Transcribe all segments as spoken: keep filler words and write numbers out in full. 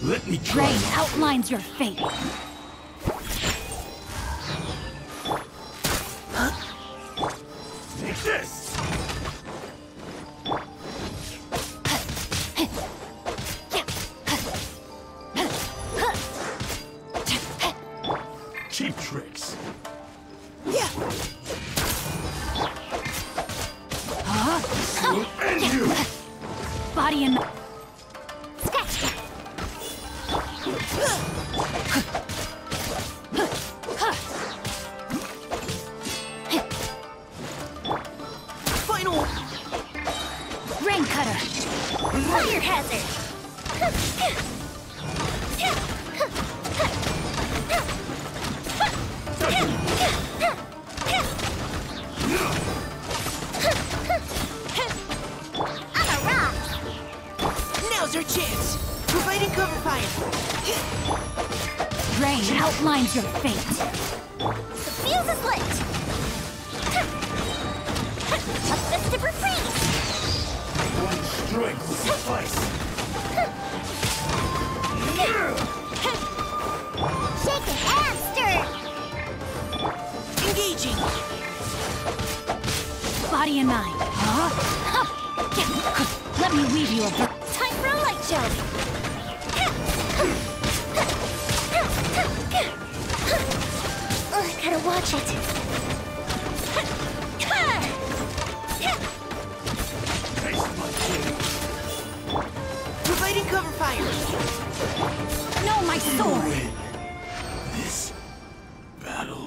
Let me try. Rain outlines your fate. Take this! Cheap tricks. Yeah. Will end you! Body and Final rain cutter. Fire hazard! I'm a rock! Now's our chance! Providing cover fire! Rain outlines your fate. The fuse is lit! A festive freeze! One strength will suffice. Shaken and stirred! Engaging! Body and mind. Huh? Let me weave you a ver- Time for a light show! Ugh, gotta watch it. Taste my king. Providing cover fire! No, my sword! Win this battle.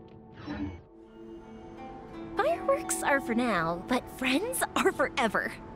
Fireworks are for now, but friends are forever.